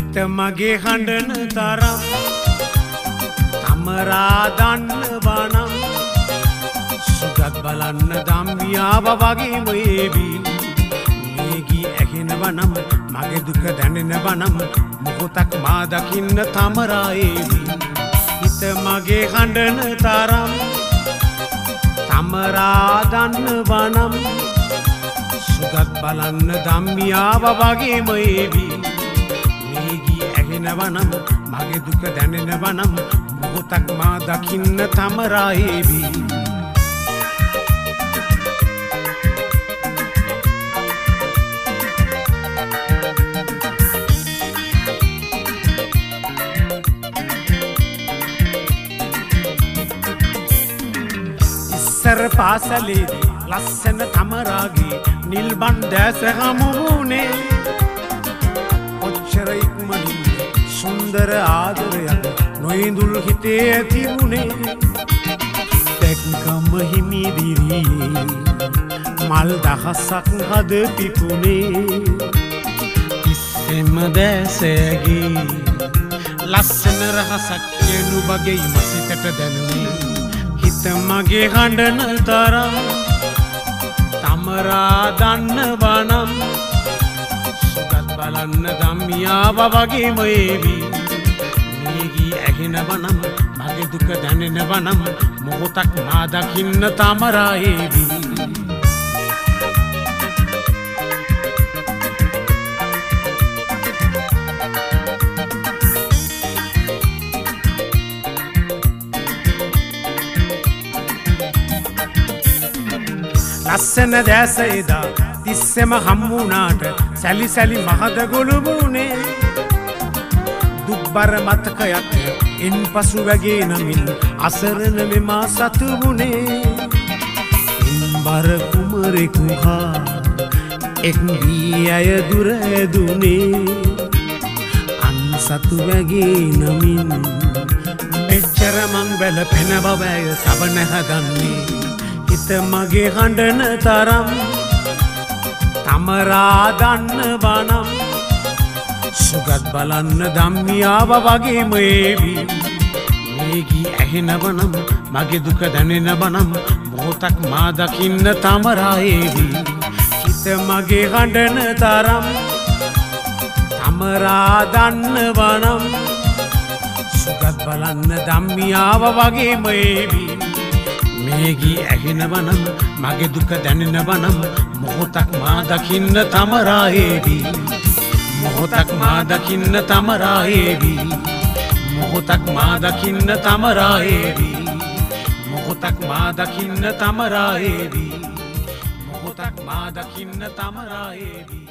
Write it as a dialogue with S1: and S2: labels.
S1: හිත මගේ හඬන තරම් තමරා දන්නවා නම් සුගත් බලන්න දම්මියාව වගේම ඒවි මේ ගී ඇහෙනවා නම් මගේ දුක දැනෙනවා නම් මොහොතක් මා දකින්න තමරා ඒවි හිත මගේ හඬන තරම් තමරා දන්නවා නම් සුගත් බලන්න දම්මියාව වගේම ඒවි මේ ගී ඇහෙනවා නම් මගේ දුක දැනෙනවා නම් මොහොතක් මා දකින්න තමරා ඒවි ඉස්සර පාසලේදී ලස්සන තමරාගේ නිල් බණ්ඩෑස හමු වුණේ ඔච්චර ඉක්මනින් සුන්දර ආදරයක් නොඉඳුල් හිතේ ඇති වුණේ දැක්කම හිමිදිරියේ මල් දහසක් හද පිපුණේ ඉස්සෙම දැසෑගේ ලස්සන රහසක් කියනු වගේ මසිතට දැනුනේ හිත මගේ හඬන තරම් තමරා දන්නවා නම් සුගත් බලන්න දම්මියාව වගේම ඒවි මේ ගී ඇහෙනවා නම් මගේ දුක දැනෙනවා නම් මොහොතක් මා දකින්න තමරා ඒවි ලස්සන දැස එදා තිස්සෙම හම්බුණාට සැලි සැලි මහද ගොළුමුණේ දුක්බර මතකයක් එන් පසු වැගේ නමින් අසරණ මෙමා සතු වුණේ ඉන්බර කුමරෙකු හා එක් වී ඇය දුර ඇදුනේ අන් සතු වැගේ නමින් මෙච්චර මං වැළපෙන බව ඇය තව නැහදන්නේ හිත මගේ හඬන තරම් තමරා දන්නවා නම් සුගත් බලන්න දම්මියාව වගේම ඒවි මේ ගී ඇහෙනවා නම් මගේ දුක දැනෙනවා නම් මොහොතක් මා දකින්න තමරා ඒවි හිත මගේ හඬන තරම් තමරා දන්නවා නම් සුගත් බලන්න දම්මියාව වගේම ඒවි මේ ගී ඇහෙනවා නම් මගේ දුක දැනෙනවා නම් මොහොතක් මා දකින්න තමරා ඒවි මොහොතක් මා දකින්න තමරා ඒවි මොහොතක් මා දකින්න තමරා ඒවි මොහොතක් මා දකින්න තමරා ඒවි මොහොතක් මා දකින්න තමරා ඒවි